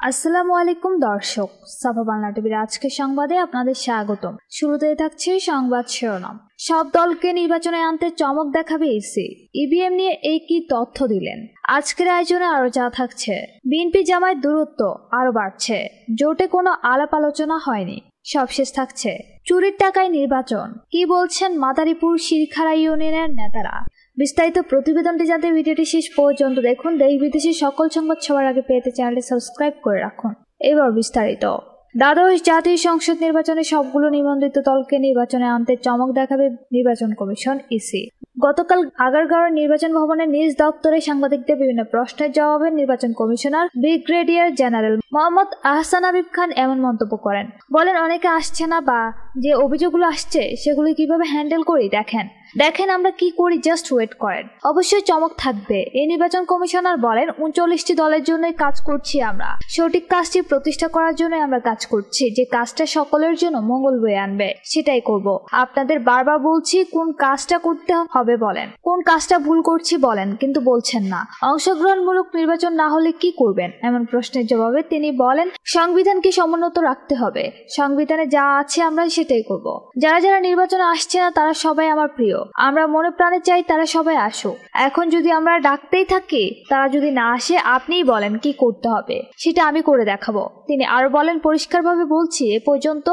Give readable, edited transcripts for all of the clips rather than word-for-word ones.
আসসালামু আলাইকুম দর্শক, সাফা বাংলা টিভির আজকের সংবাদে আপনাদের স্বাগতম। শুরুতেই থাকছে সংবাদ শিরোনাম। সব দলকে নির্বাচনে আনতে চমক দেখাবে ইসি, ইভিএম নিয়ে এই কি তথ্য দিলেন। আজকের আয়োজনে আরো যা থাকছে, বিএনপি জামায়াত দূরত্ব আরো বাড়ছে, জোটে কোনো আলাপ আলোচনা হয়নি। সবশেষ থাকছে চুরির টাকায় নির্বাচন, কি বলছেন মাদারীপুর শিরখাড়া ইউনিয়নের নেতারা। বিস্তারিত প্রতিবেদনটি জানতে ভিডিওটি শেষ পর্যন্ত দেখুন। দেশ বিদেশের সকল সংবাদ সবার আগে পেতে চ্যানেলটি সাবস্ক্রাইব করে রাখুন। এবার বিস্তারিত। দ্বাদশ জাতীয় সংসদ নির্বাচনে সবগুলো নিবন্ধিত দলকে নির্বাচনে আনতে চমক দেখাবে নির্বাচন কমিশন ইসি। গতকাল আগারগাঁওয়ের নির্বাচন ভবনের নিজ দপ্তরে সাংবাদিকদের বিভিন্ন প্রশ্নের জবাবে নির্বাচন commissioner brigadier general Mohammad Ahsan Habib Khan এমন মন্তব্য করেন। বলেন, অনেকে আসছে না বা যে অভিযোগগুলো আসছে সেগুলো কিভাবে হ্যান্ডেল করি দেখেন আমরা কি করি, জাস্ট ওয়েট করেন, অবশ্যই চমক থাকবে। এই নির্বাচন কমিশনার বলেন, 39টি দলের জন্যই কাজ করছি আমরা, সঠিক কাজটি প্রতিষ্ঠা করার জন্য আমরা কাজ করছি, যে কাজটা সকলের জন্য মঙ্গল বয়ে আনবে সেটাই করব। আপনাদের বারবার বলছি কোন কাজটা করতে হবে বলেন, কোন কাজটা ভুল করছি বলেন, কিন্তু বলছেন না। অংশগ্রহণমূলক নির্বাচন না হলে কি করবেন এমন প্রশ্নের জবাবে তিনি বলেন, সংবিধানকে সমুন্নত রাখতে হবে, সংবিধানে যা আছে আমরা সেটাই করব। যারা নির্বাচনে আসছে না তারা সবাই আমার প্রিয়, আমরা মনে প্রাণে চাই তারা সবাই আসুক। এখন যদি আমরা ডাকতেই থাকি, তারা যদি না আসে, আপনিই বলেন কি করতে হবে, সেটা আমি করে দেখাবো। তিনি আরো বলেন, পরিষ্কারভাবে বলছি, এ পর্যন্ত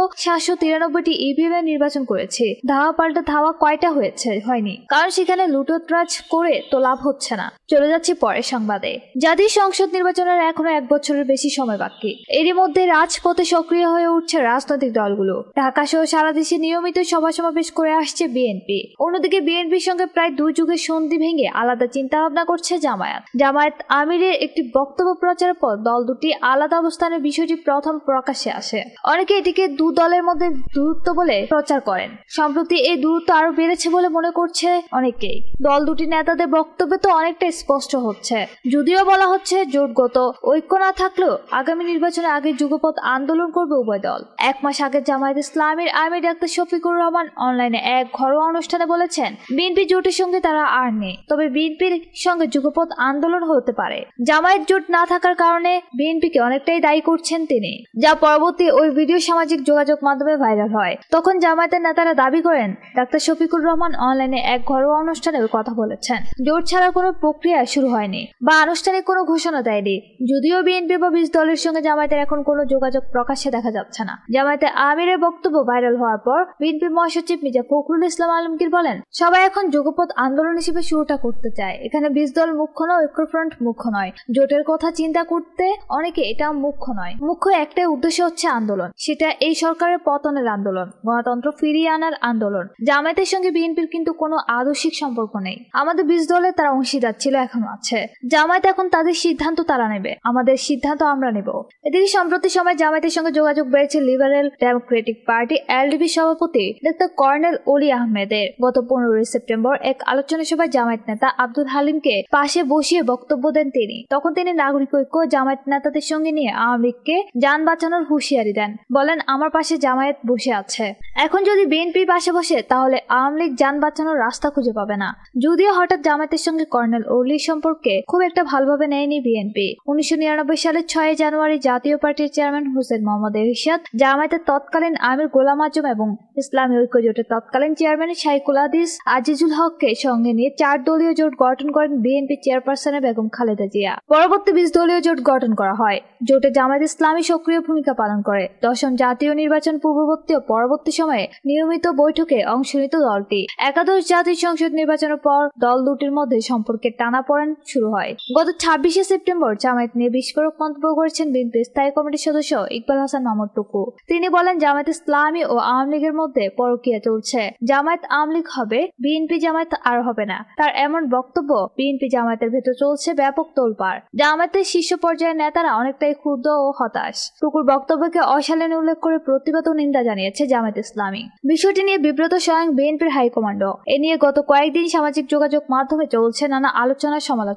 793টি ইভিএম নির্বাচন করেছি। ধাওয়া পাল্টা ধাওয়া কয়টা হয়নি, কারণ সেখানে লুটোতরাজ করে তো লাভ হচ্ছে না। চলে যাচ্ছি পরের সংবাদে। জাতীয় সংসদ নির্বাচনের এখনো 1 বছরের বেশি সময় বাকি। এরই মধ্যে রাজপথে সক্রিয় হয়ে উঠছে রাজনৈতিক দলগুলো। ঢাকা সহ সারা দেশে নিয়মিত সভা সমাবেশ করে আসছে বিএনপি। অন্যদিকে বিএনপির সঙ্গে প্রায় 2 যুগের সন্ধি ভেঙে আলাদা চিন্তা ভাবনা করছে জামায়াত আমিরের একটি বক্তব্য প্রচারের পর দল দুটি আলাদা অবস্থানের বিষয়টি প্রথম প্রকাশ্যে আসে। অনেকে এটিকে 2 দলের মধ্যে দূরত্ব বলে প্রচার করেন। সম্প্রতি এই দূরত্ব আরো বেড়েছে বলে মনে করছে অনেকেই। দল দুটি নেতাদের বক্তব্যে তো অনেকটা স্পষ্ট হচ্ছে। যদিও বলা হচ্ছে জোটগত ঐক্য না থাকলেও আগামী নির্বাচনের আগে যুগপৎ আন্দোলন করবে উভয় দল। 1 মাস আগে জামায়াত ইসলামীর আমির ডাক্তার শফিকুর রহমান অনলাইনে এক ঘরোয়া অনুষ্ঠানে বলেছেন, বিএনপি জোটের সঙ্গে তারা আর নেই, তবে বিএনপির সঙ্গে যুগপৎ আন্দোলন হতে পারে। জামায়াত জোট না থাকার কারণে বিএনপিকে অনেকটাই দায়ী করছেন তিনি, যা পরবর্তী ওই ভিডিও সামাজিক যোগাযোগ মাধ্যমে ভাইরাল হয়। তখন জামায়াতের নেতারা দাবি করেন, ডাক্তার শফিকুর রহমান অনলাইনে এক ঘরোয়া অনুষ্ঠানে ওই কথা বলেছেন। জোট ছাড়া কোনো প্রক্রিয়া শুরু হয়নি বা আনুষ্ঠানিক কোনো ঘোষণা দেয়নি। যদিও বিএনপি বা 20 দলের সঙ্গে জামায়াতের এখন কোনো যোগাযোগ প্রকাশ্যে দেখা যাচ্ছে না। জামায়াতের আমিরের বক্তব্য ভাইরাল হওয়ার পর বিএনপির মহাসচিব মির্জা ফখরুল ইসলাম আলমগীর বলেন, সবাই এখন যুগপৎ আন্দোলন হিসেবে শুরুটা করতে চায়। এখানে 20 দল মুখ্য নয়, ঐক্যফ্রন্ট মুখ্য নয়, জোটের কথা চিন্তা করতে অনেকে এটা মুখ্য নয়। মুখ্য একটাই উদ্দেশ্য হচ্ছে আন্দোলন, সেটা এই সরকারের পতনের আন্দোলন, গণতন্ত্র ফিরিয়ে আনার আন্দোলন। জামায়াতের সঙ্গে বিএনপির কিন্তু কোনো আদর্শিক সম্পর্ক নেই। আমাদের 20 দলের তারা অংশীদার ছিল, এখনো আছে। জামায়াত এখন তাদের সিদ্ধান্ত তারা নেবে, আমাদের সিদ্ধান্ত আমরা নেব। এদিকে সম্প্রতি সময় জামায়াতের সঙ্গে যোগাযোগ বেড়েছে লিবারেল ডেমোক্রেটিক পার্টি এলডিপি সভাপতি ডাক্তার কর্নেল অলি আহমেদের। গত 15 সেপ্টেম্বর এক আলোচনা সভায় জামায়াত নেতা আব্দুল হালিমকে পাশে বসিয়ে বক্তব্য দেন তিনি। তখন তিনি নাগরিক ঐক্য জামায়াত নেতাদের সঙ্গে নিয়ে আওয়ামী লীগকে যান বাঁচানোর হুঁশিয়ারি দেন। বলেন, আমার পাশে জামায়াত বসে আছে, এখন যদি বিএনপি পাশে বসে তাহলে আওয়ামী লীগ যান বাঁচানোর রাস্তা খুঁজে পাবে না। যদিও হঠাৎ জামায়াতের সঙ্গে কর্নেল অলির সম্পর্কে খুব একটা ভালোভাবে নেয়নি বিএনপি। 1999 সালের 6 জানুয়ারি জাতীয় পার্টির চেয়ারম্যান হোসেন মোহাম্মদ এরশাদ, জামায়াতের তৎকালীন আমির গোলাম আজম এবং ইসলামী ঐক্য জোটের তৎকালীন চেয়ারম্যান শাইখুল হাদিস আজিজুল হককে সঙ্গে নিয়ে 4 দলীয় জোট গঠন করেন বিএনপি চেয়ারপারসনের বেগম খালেদা জিয়া। পরবর্তী 20 দলীয় জোট গঠন করা হয়। জোটে জামায়াত ইসলামী সক্রিয় ভূমিকা পালন করে। 10ম জাতীয় নির্বাচন পূর্ববর্তী ও পরবর্তী সময়ে নিয়মিত বৈঠকে অংশ নিত দলটি। একাদশ জাতীয় সংসদ নির্বাচনের পর দল দুটির মধ্যে সম্পর্কের টানাপোড়েন শুরু হয়। গত 26 সেপ্টেম্বর জামায়াত নিয়ে বিস্ফোরক মন্তব্য করেছেন বিএনপি স্থায়ী কমিটির সদস্য ইকবাল হাসান মাহমুদ টুকু। তিনি বলেন, জামায়াত ইসলামী ও আওয়ামী লীগের মধ্যে পরকীয়া চলছে। জামায়াত আওয়ামী লীগ হবে, বিএনপি জামায়াত আর হবে না। তার এমন বক্তব্য বিএনপি জামায়াতের ভেতর চলছে ব্যাপক তোলপাড়। জামায়াতের শীর্ষ পর্যায়ের নেতারা অনেকটাই ক্ষুব্ধ ও হতাশ। টুকুর বক্তব্যকে অশালীন উল্লেখ করে প্রতিবাদ ও নিন্দা জানিয়েছে জামায়াত ইসলামী। বিষয়টি নিয়ে বিব্রত স্বয়ং বিএনপির হাইকমান্ড। এ নিয়ে গত কয়েকদিন সামাজিক যোগাযোগ মাধ্যমে চলছে নানা আলোচনা সমালোচনা।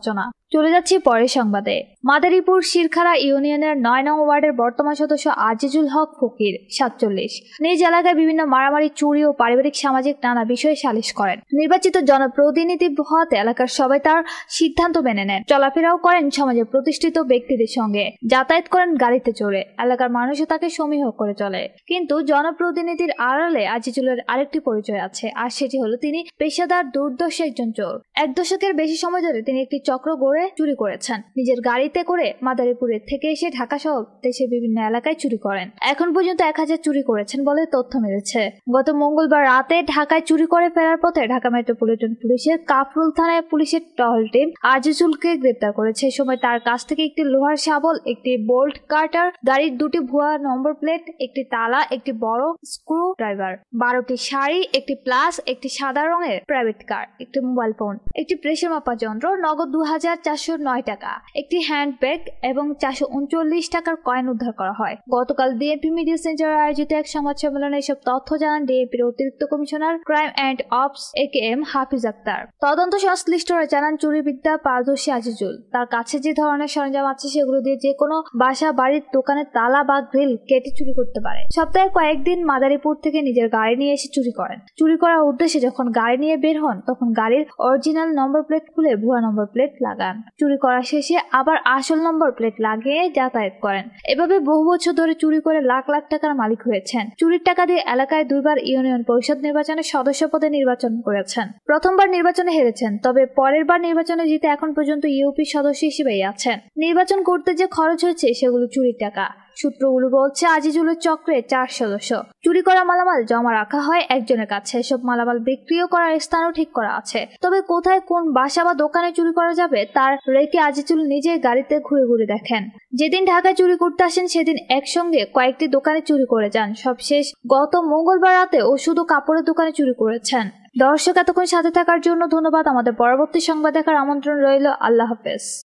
চলে যাচ্ছি পরের সংবাদে। মাদারীপুর শিরখারা ইউনিয়নের ৯ নং ওয়ার্ডের বর্তমান সদস্য আজিজুল হক ফকির ৪৭ নিজ এলাকায় বিভিন্ন মারামারি, চুরি ও পারিবারিক সামাজিক নানা বিষয়ে সালিশ করেন। নির্বাচিত জনপ্রতিনিধি হওয়াতে এলাকার সবাই তার সিদ্ধান্ত মেনে নেন। চলাফেরাও করেন সমাজে প্রতিষ্ঠিত ব্যক্তিদের সঙ্গে, যাতায়াত করেন গাড়িতে চড়ে। এলাকার মানুষও তাকে সমীহ করে চলে। কিন্তু জনপ্রতিনিধির আড়ালে আজিজুলের আরেকটি পরিচয় আছে, আর সেটি হলো তিনি পেশাদার দুর্দর্শ একজন চোর। ১ দশকের বেশি সময় ধরে তিনি একটি চক্র গড়ে চুরি করেছেন। নিজের গাড়িতে করে মাদারীপুরের থেকে এসে ঢাকা সহ দেশের বিভিন্ন এলাকায় চুরি করেন। এখন পর্যন্ত ১,০০০ চুরি করেছেন বলে তথ্য মিলেছে। গত মঙ্গলবার রাতে ঢাকায় চুরি করে ফেরার পথে ঢাকা মেট্রোপলিটন পুলিশের কাফরুল থানায় পুলিশের টহল টিম আজিজুলকে গ্রেপ্তার করেছে। সময় তার কাছ থেকে একটি লোহার শাবল, একটি বোল্ট কাটার, গাড়ির 2টি ভুয়া নম্বর প্লেট, একটি তালা, একটি বড় স্ক্রু ড্রাইভার, 12টি শাড়ি, একটি প্লাস, একটি সাদা রঙের প্রাইভেট কার, একটি মোবাইল ফোন, একটি প্রেসার মাপা যন্ত্র, নগদ ২,৪০৯ টাকা, একটি হ্যান্ড ব্যাগ এবং ৪৩৯ টাকার কয়েন উদ্ধার করা হয়। গতকাল ডিএমপি মিডিয়া সেন্টারে আয়োজিত এক সংবাদ সম্মেলনে এসব তথ্য জানান ডিএমপির অতিরিক্ত commissioner crime and ops AKM Hafiz Akhtar. তদন্ত সংশ্লিষ্টরা জানান চুরিবিদ্যা পারদর্শী আজিজুল তার কাছে যে ধরনের সরঞ্জাম আছে সেগুলো দিয়ে যে কোনো বাসা, বাড়ির, দোকানের তালা বা গ্রিল কেটে চুরি করতে পারে। সপ্তাহে কয়েকদিন মাদারীপুর থেকে নিজের গাড়ি নিয়ে এসে চুরি করেন। চুরি করার উদ্দেশ্যে যখন গাড়ি নিয়ে বের হন তখন গাড়ির অরিজিনাল নম্বর প্লেট খুলে ভুয়া নম্বর প্লেট লাগান। চুরি করা শেষে আবার আসল নম্বর প্লেট লাগিয়ে যাতায়াত করেন। এভাবে বহু বছর ধরে চুরি করে লাখ লাখ টাকার মালিক হয়েছেন। চুরির টাকা দিয়ে এলাকায় 2বার ইউনিয়ন পরিষদ নির্বাচনে সদস্য পদে নির্বাচন করেছেন। প্রথমবার নির্বাচনে হেরেছেন, তবে পরের বার নির্বাচনে জিতে এখন পর্যন্ত ইউপি সদস্য হিসেবেই আছেন। নির্বাচন করতে যে খরচ হয়েছে সেগুলো চুরির টাকা। সূত্রগুলো বলছে আজিজুলের চক্রে 4 সদস্য। চুরি করা মালামাল জমা রাখা হয় একজনের কাছে। এসব মালামাল বিক্রিও করার স্থানও ঠিক করা আছে। তবে কোথায় কোন বাসা বা দোকানে চুরি করা যাবে তার রেখে আজিজুল নিজেই গাড়িতে ঘুরে ঘুরে দেখেন। যেদিন ঢাকায় চুরি করতে আসেন সেদিন একসঙ্গে কয়েকটি দোকানে চুরি করে যান। সবশেষ গত মঙ্গলবার রাতে ও শুধু কাপড়ের দোকানে চুরি করেছেন। দর্শক, এতক্ষণ সাথে থাকার জন্য ধন্যবাদ। আমাদের পরবর্তী সংবাদ দেখার আমন্ত্রণ রইল। আল্লাহ হাফেজ।